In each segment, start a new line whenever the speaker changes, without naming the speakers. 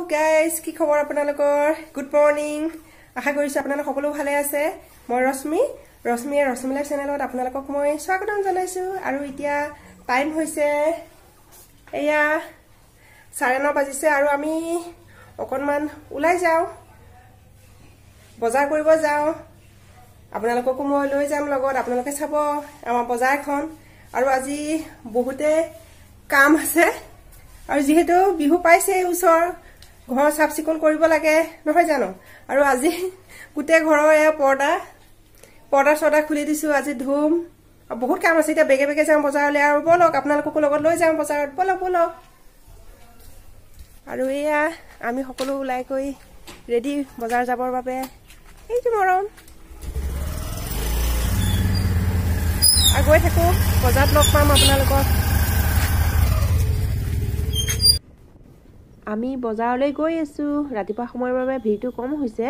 guys, কি খবৰ আপোনালোকৰ? Good morning. আশা কৰিছো আপোনালোক সকলো ভালে আছে। মই ৰশ্মিৰ লাইফ চেনেলত আপোনালোকক মই স্বাগতম জনাইছো আৰু এতিয়া টাইম হৈছে এয়া 9:30 বাজিছে আৰু আমি অকনমান উলাই যাও বজাৰ কৰিব যাও আপোনালোককো মই লৈ যাম লগত আপোনালোকে চাব আমাৰ বজাৰখন আৰু আজি বহুতে কাম আছে আৰু যেহেতু বিহু পাইছে উছৰ ঘৰ সাফ চিকুণ কৰিব লাগে নহয় জানো আৰু আজি গুটে ঘৰৰ এ পৰ্দা সদা খুলি দিছো আজি ধুম বহুত কাম আছে এটা বেগে যাম বজাৰলৈ আৰু বলক আপোনালোককো লগত লৈ যাম বজাৰত বলক আৰু এয়া আমি সকলো উলাই গৈ ৰেডি বজাৰ যাবৰ বাবে এইটো মৰম আগৈ থাকো বজাৰত লগ পাম আপোনালোকক আমি বজাৰলৈ গৈ আছো ৰাতিপুৱা সময়ৰ বাবে ভিৰটো কম হৈছে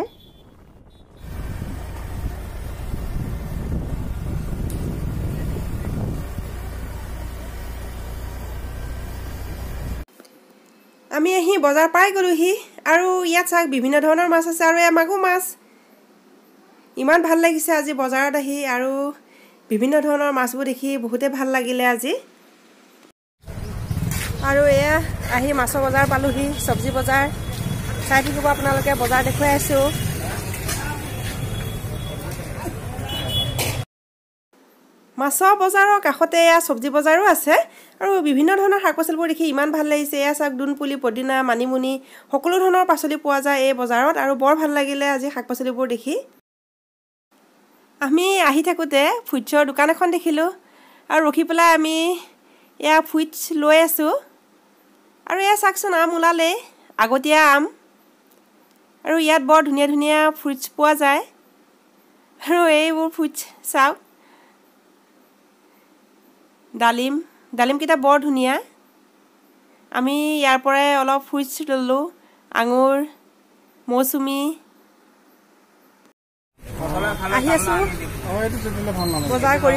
আমি আহি বজাৰ পাই গলোহি আৰু ইয়াত চাক বিভিন্ন ধৰণৰ মাছ আছে আৰু মাগুৰ মাছ ইমান ভাল লাগিছে আজি বজাৰত আহি আৰু বিভিন্ন ধৰণৰ মাছবোৰ দেখি বহুতে ভাল লাগিলে আজি আৰু এয়া আহি মাছৰ বজাৰ পালোহি সবজি বজাৰ চাই থাকিব আপোনালোকে বজাৰ দেখুৱাই আছো মাছৰ বজাৰৰ কাষতে এয়া সবজি বজাৰো আছে আৰু বিভিন্ন ধৰণৰ শাক-পাচলিবোৰ দেখি ইমান ভাল লাগিছে এয়া চাক দুনপুলি পদিনা মানিমুনি সকলো ধৰণৰ পাচলি পোৱা যায় এই বজাৰত আৰু বৰ ভাল লাগিলে আজি শাক-পাচলিবোৰ দেখি আমি আহি থাকোতে ফুইটছৰ দোকান এখন দেখিলো আৰু ৰখি পেলাই আমি এয়া ফুইটছ লৈ আছো আৰু এয়া চাকচোন আম ওলালে আগতীয়া আম আৰু ইয়াত বৰ ধুনীয়া ফুইটছ পোৱা যায় আৰু এইবোৰ ফুইটছ চাওক ডালিম কিটা বৰ ধুনীয়া আমি ইয়াৰ পৰাই অলপ ফুইটছ ললো আঙুৰ মৌসুমী আহি আছো বজাৰ কৰি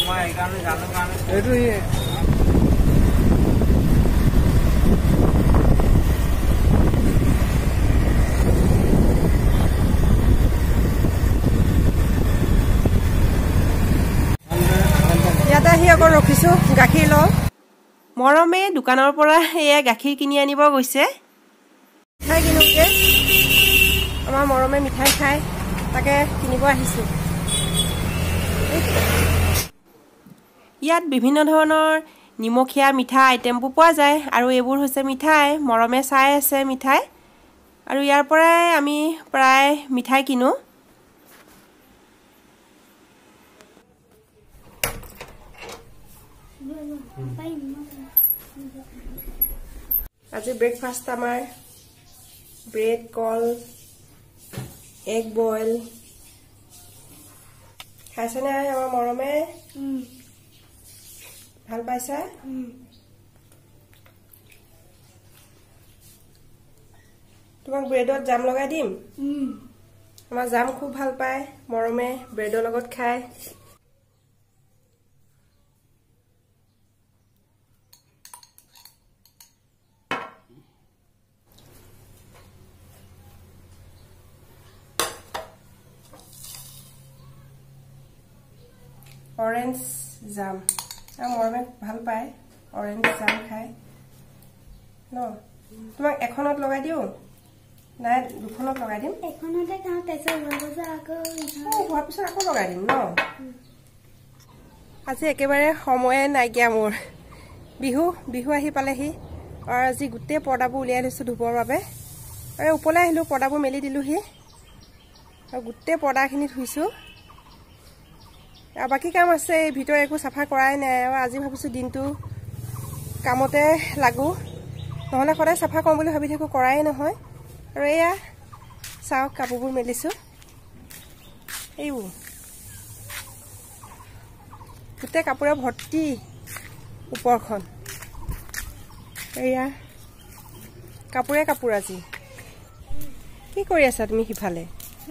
ইয়াতে আহি আকৌ ৰখিছো গাখীৰ লওঁ মৰমে দোকানৰ পৰা এয়া গাখীৰ কিনি আনিব গৈছে মিঠাই কিনোগে আমাৰ মৰমে মিঠাই খাই তাকে কিনিব আহিছো ইয়াত বিভিন্ন ধৰণৰ নিমখীয়া মিঠা আইটেমবোৰ পোৱা যায় আৰু এইবোৰ হৈছে মিঠাই মৰমে চাই আছে মিঠাই আৰু ইয়াৰ পৰাই আমি প্ৰায় মিঠাই কিনো আজি ব্ৰেকফাষ্ট আমাৰ ব্ৰেড কল এগ বইল খাইছেনে আমাৰ মৰমে ভাল পাইছা তোমাক ব্ৰেডত জাম লগাই দিম আমাৰ জাম খুব ভাল পায় মৰমে ব্ৰেডৰ লগত খায় অৰেঞ্জ জাম মৰমে ভাল পায় অৰেঞ্জ জাম খাই ন তোমাক এখনত লগাই দিও নাই দুখনত লগাই দিম
এখনতে খাওঁ
হোৱাৰ পিছত আকৌ লগাই দিম ন আজি একেবাৰে সময়ে নাইকিয়া মোৰ বিহু আহি পালেহি আৰু আজি গোটেই পৰ্দাবোৰ উলিয়াই লৈছো ধুবৰ বাবে আৰু ওপৰলৈ আহিলো পৰ্দাবোৰ মেলি দিলোহি আৰু গোটেই পৰ্দাখিনি ধুইছো বাকি কাম আছে ভিতৰ একো সাফা কৰাই নাই আৰু আজি ভাবিছো দিনটো কামতে লাগু নহলে সদায় সাফা কৰিম বুলি ভাবি থাকো কৰাই নহয় আৰু এয়া চাওক কাপোৰবোৰ মেলিছো এইবোৰ গোটেই কাপোৰে ভৰ্তি ওপৰখন এয়া কাপোৰ আজি কি কৰি আছা তুমি সিফালে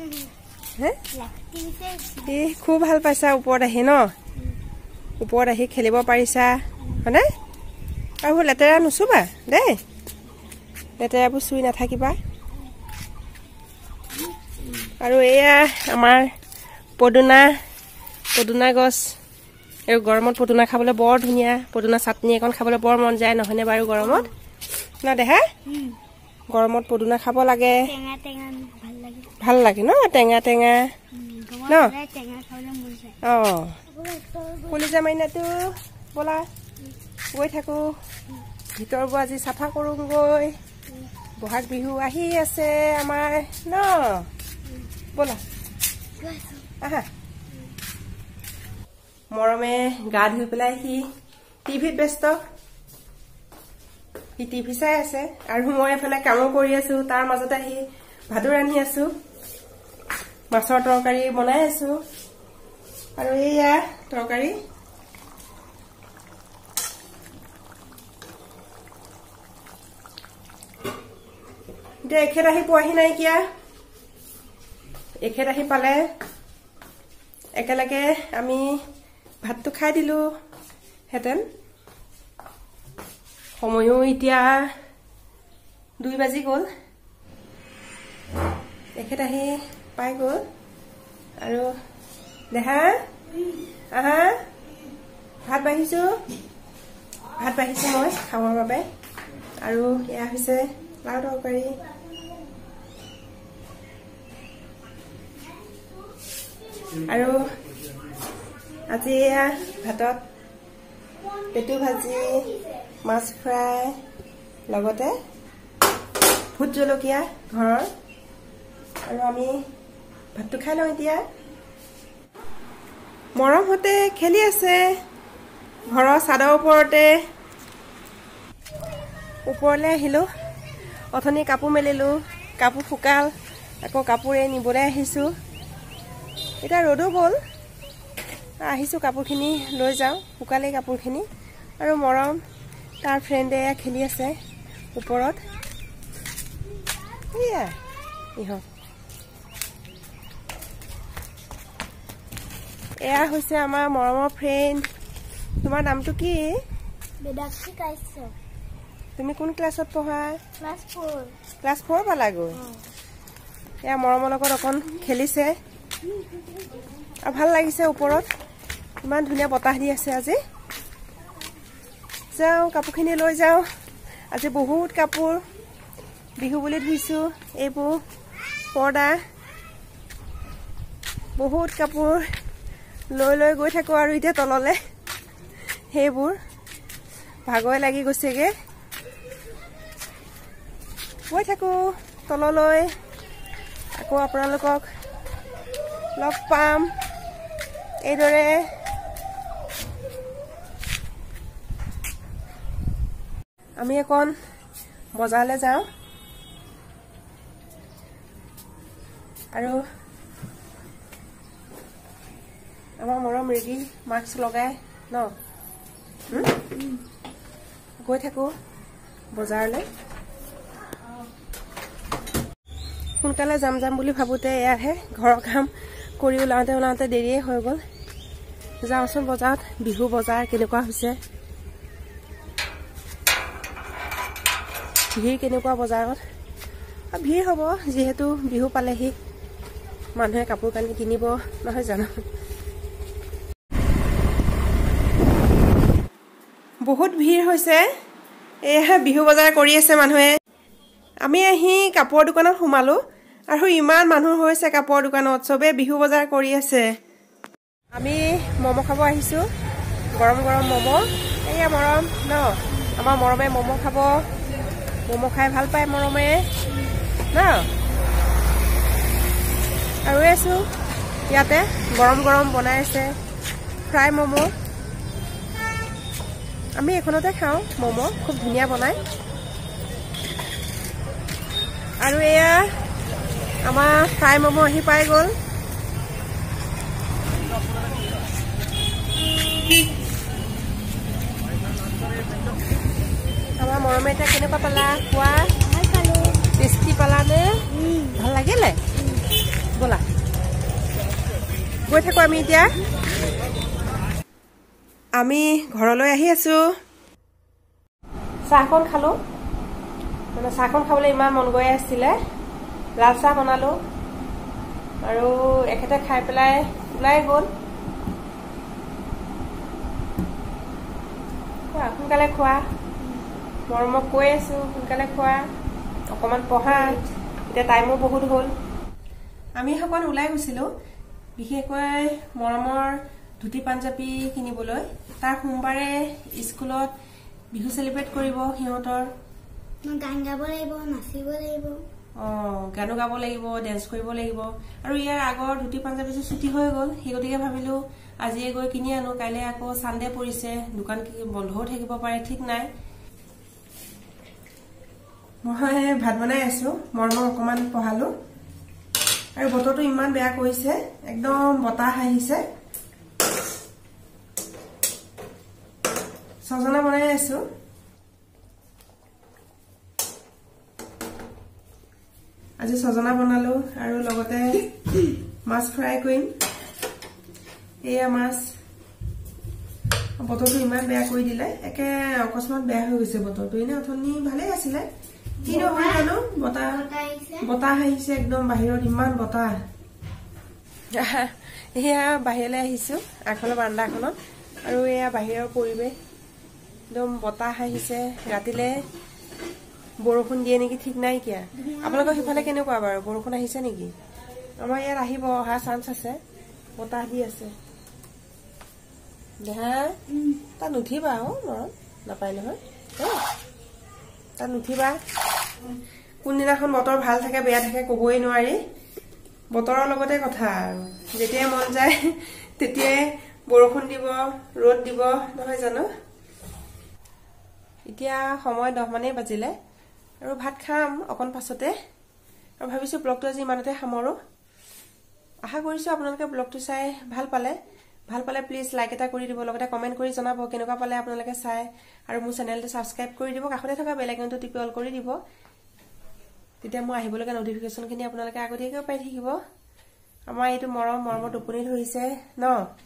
খুব ভাল পাইছা ওপৰত আহি ন ওপৰত আহি খেলিব পাৰিছা হয়নে আৰু লেতেৰা নুচুবা দেই লেতেৰাবোৰ চুই নাথাকিবা। আৰু এয়া আমাৰ পদুনা গছ। এই গৰমত পদুনা খাবলৈ বৰ ধুনীয়া। পদুনা চাটনি এখন খাবলৈ বৰ মন যায়, নহয়নে বাৰু? গৰমত না দেহা, গৰমত পদুনা খাব লাগে। ভাল লাগে ন, টেঙা টেঙা ন। অঁ, কলিজা মাইনাটো ব'লা গৈ থাকোঁ। ভিতৰবোৰ আজি চাফা কৰোঁগৈ। বহাগ বিহু আহি আছে আমাৰ ন। ব'লা আহা। মৰমে গা ধুই পেলাই সি টিভিত ব্যস্ত। সি টিভি চাই আছে আৰু মই এফালে কামো কৰি আছো। তাৰ মাজতে সি ভাতো ৰান্ধি আছো, মাছৰ তৰকাৰী বনাই আছো। আৰু এইয়া তৰকাৰী। এতিয়া এখেত আহি পোৱাহি নাইকিয়া। এখেত আহি পালে একেলগে আমি ভাতটো খাই দিলো হেঁতেন। সময়ো এতিয়া 2 বাজি গ'ল। এখেত আহি পাই গ'ল। আৰু দেহা আহা, ভাত বাঢ়িছো মই খাবৰ বাবে। আৰু এয়া হৈছে লাও তৰকাৰী। আৰু আজি এয়া ভাতত পেটু ভাজি, মাছ ফ্ৰাই, লগতে ভোট জলকীয়া ঘৰৰ। আৰু আমি ভাতটো খাই লওঁ এতিয়া। মৰমহঁতে খেলি আছে ঘৰৰ চাদৰ ওপৰতে। ওপৰলৈ আহিলোঁ। অথনি কাপোৰ মেলিলোঁ, কাপোৰ শুকাল। আকৌ কাপোৰে নিবলৈ আহিছোঁ। এতিয়া ৰ'দো গ'ল। আহিছোঁ কাপোৰখিনি লৈ যাওঁ, শুকালেই কাপোৰখিনি। আৰু মৰম তাৰ ফ্ৰেণ্ডে খেলি আছে ওপৰত। এয়া ইহঁত। এয়া হৈছে আমাৰ মৰমৰ ফ্ৰেণ্ড। তোমাৰ নামটো কি?
বেদাক্ষী কাশ্যপ।
তুমি কোন ক্লাছত পঢ়া?
ক্লাছ 4।
ক্লাছ 4 পালাগৈ। এয়া মৰমৰ লগত অকণ খেলিছে। আৰু ভাল লাগিছে ওপৰত, ইমান ধুনীয়া বতাহ দি আছে আজি। যাওঁ কাপোৰখিনি লৈ যাওঁ। আজি বহুত কাপোৰ বিহু বুলি ধুইছোঁ। এইবোৰ পৰ্দা, বহুত কাপোৰ লৈ গৈ থাকোঁ। আৰু এতিয়া তললৈ সেইবোৰ ভাগৰে লাগি গৈছেগৈ। গৈ থাকোঁ তললৈ। আকৌ আপোনালোকক লগ পাম এইদৰে। আমি অকণ বজাৰলৈ যাওঁ। আৰু আমাৰ মৰম ৰেডি, মাস্ক লগাই ন। গৈ থাকোঁ বজাৰলৈ। সোনকালে যাম বুলি ভাবোঁতে এয়াহে ঘৰৰ কাম কৰি ওলাওঁতে দেৰিয়ে হৈ গ'ল। যাওঁচোন বজাৰত। বিহু বজাৰ কেনেকুৱা হৈছে, ভিৰ কেনেকুৱা বজাৰত। ভিৰ হ'ব যিহেতু বিহু পালেহি, মানুহে কাপোৰ কানি কিনিব, নহয় জানো। বহুত ভিৰ হৈছে। এয়াহে বিহু বজাৰ কৰি আছে মানুহে। আমি আহি কাপোৰৰ দোকানত সোমালোঁ আৰু ইমান মানুহ হৈছে কাপোৰৰ দোকানত। চবেই বিহু বজাৰ কৰি আছে। আমি ম'ম' খাব আহিছোঁ, গৰম গৰম ম'ম'। এয়া মৰম ন, আমাৰ মৰমে ম'ম' খাব। ম'ম' খাই ভাল পায় মৰমে ন। আৰু আছোঁ ইয়াতে, গৰম গৰম বনাই আছে ফ্ৰাই ম'ম'। আমি এখনতে খাওঁ ম'ম', খুব ধুনীয়া বনায়। আৰু এয়া আমাৰ ফ্ৰাই ম'ম' আহি পাই গ'ল। আমাৰ মৰমে এতিয়া কেনেকুৱা পালা খোৱা? টেষ্টি পালানে? ভাল লাগিলে? ব'লা গৈ থাকোঁ আমি এতিয়া। আমি ঘৰলৈ আহি আছোঁ। চাহকণ খালোঁ। মানে চাহখন খাবলৈ ইমান মন গৈ আছিলে, লাল চাহ বনালো আৰু এখেতে খাই পেলাই ওলাই গ'ল। সোনকালে খোৱা, মৰমক কৈ আছো সোনকালে খোৱা, অকমান পঢ়া, এতিয়া টাইমো বহুত হ'ল। আমি অকণ ওলাই গৈছিলো, বিশেষকৈ মৰমৰ ধুতি পাঞ্জাবী কিনিবলৈ। তাৰ সোমবাৰে স্কুলত বিহু চেলিব্ৰেট কৰিব সিহঁতৰ।
গান গাব লাগিব, নাচিব লাগিব।
গানো গাব লাগিব, ডেন্স কৰিব লাগিব। আৰু ইয়াৰ আগৰ ধুতি পাঞ্জাবীযোৰ ছুটি হৈ গ'ল, সেই গতিকে ভাবিলো আজিয়ে গৈ কিনি আনো, কাইলৈ আকৌ চানডে পৰিছে, দোকান বন্ধও থাকিব পাৰে, ঠিক নাই। মই ভাত বনাই আছো, মৰমক অকমান পঢ়ালো। আৰু বতৰটো ইমান বেয়া কৰিছে, একদম বতাহ আহিছে। ছজনা বনাই আছো। আজি ছজনা বনালো আৰু লগতে মাছ ফ্ৰাই কৰিম। এয়া মাছ। বতৰটো ইমান বেয়া কৰি দিলে, একে অকস্মাত বেয়া হৈ গৈছে বতৰটো। এনে অথনি ভালেই আছিলে, কি নহয় জানো, বতাহ আহিছে একদম বাহিৰত, ইমান বতাহ। এয়া বাহিৰলৈ আহিছো, আগফালৰ বাৰান্দাখনত, আৰু এয়া বাহিৰৰ পৰিৱেশ, একদম বতাহ আহিছে। ৰাতিলে বৰষুণ দিয়ে নেকি ঠিক নাইকিয়া। আপোনালোকৰ সিফালে কেনেকুৱা বাৰু, বৰষুণ আহিছে নেকি? আমাৰ ইয়াত আহিব, অহা চান্স আছে, বতাহ দি আছে। দেহা তাত নুঠিবা মৰম, নাপায় নহয়, তাত নুঠিবা। কোনদিনাখন বতৰ ভাল থাকে বেয়া থাকে কবই নোৱাৰি, বতৰৰ লগতে কথা আৰু। যেতিয়াই মন যায় তেতিয়াই বৰষুণ দিব, ৰ'দ দিব, নহয় জানো। এতিয়া সময় 10 মানেই বাজিলে আৰু ভাত খাম অকণ পাছতে। আৰু ভাবিছো ব্লগটো আজি ইমানতে সামৰো। আশা কৰিছো আপোনালোকে ব্লগটো চাই ভাল পালে প্লিজ লাইক এটা কৰি দিব, লগতে কমেন্ট কৰি জনাব কেনেকুৱা পালে আপোনালোকে চাই। আৰু মোৰ চেনেলটো সাবস্ক্ৰাইব কৰি দিব, কাষতে থকা বেল আইকনটো টিপি অল কৰি দিব, তেতিয়া মই আহিবলগীয়া নটিফিকেশ্যনখিনি আপোনালোকে আগতীয়াকৈ পাই থাকিব। আমাৰ এইটো মৰমৰ টোপনি ধৰিছে ন।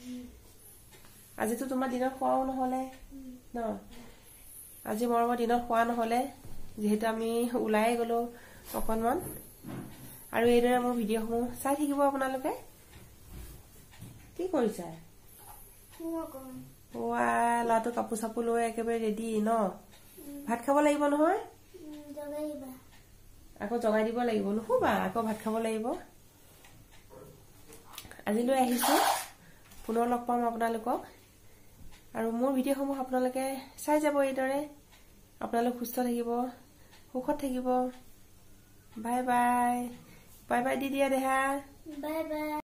আজিতো তোমাৰ দিনত খোৱাও নহলে ন, আজি মৰমৰ দিনত খোৱা নহলে, যিহেতু আমি ওলাই গলো অকণমান। আৰু এইদৰে মোৰ ভিডিঅ'সমূহ চাই থাকিব আপোনালোকে। কি কৰিছা? ল'ৰাটো কাপোৰ চাপোৰ লৈ একেবাৰে ৰেডি ন। ভাত খাব লাগিব নহয়, আকৌ জগাই দিব লাগিব, নুশুবা আকৌ ভাত খাব লাগিব। আজিলৈ আহিছো, পুনৰ লগ পাম আপোনালোকক। আৰু মোৰ ভিডিঅ'সমূহ আপোনালোকে চাই যাব এইদৰে। আপোনালোক সুস্থ থাকিব, সুখত থাকিব। Bye bye, bye by the দিয়া দেহা।
Bye bye.